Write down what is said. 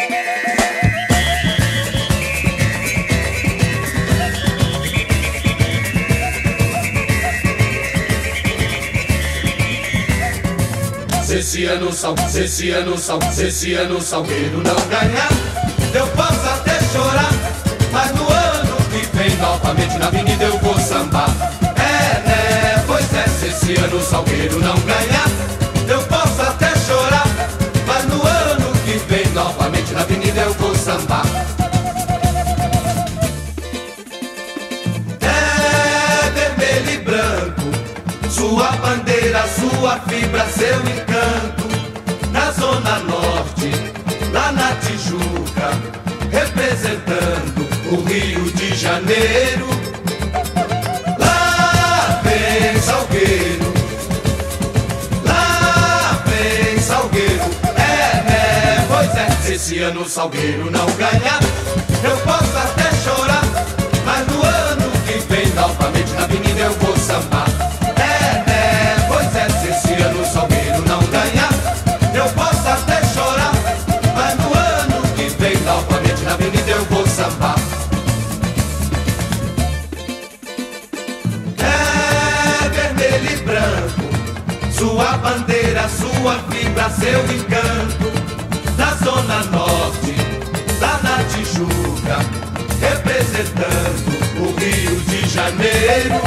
Se esse ano o Salgueiro não ganhar, eu posso até chorar, mas no ano que vem novamente na avenida eu vou sambar. É, né, pois é, se esse ano o Salgueiro não ganhar, eu posso até chorar, mas no ano que vem novamente na avenida eu vou sambar. É vermelho e branco, sua bandeira, sua fibra, seu encanto. Na Zona Norte, lá na Tijuca, representando o Rio de Janeiro. Lá vem Salgueiro, lá vem Salgueiro. É, né, pois é, se esse ano o Salgueiro não ganhar, eu posso até chorar, mas no ano que vem novamente na avenida eu vou sambar. É, né, pois é, se esse ano o Salgueiro não ganhar, eu posso até chorar, mas no ano que vem novamente na avenida eu vou sambar. É vermelho e branco, sua bandeira, sua fibra, seu encanto. Na Zona Norte, lá na Tijuca, representando o Rio de Janeiro.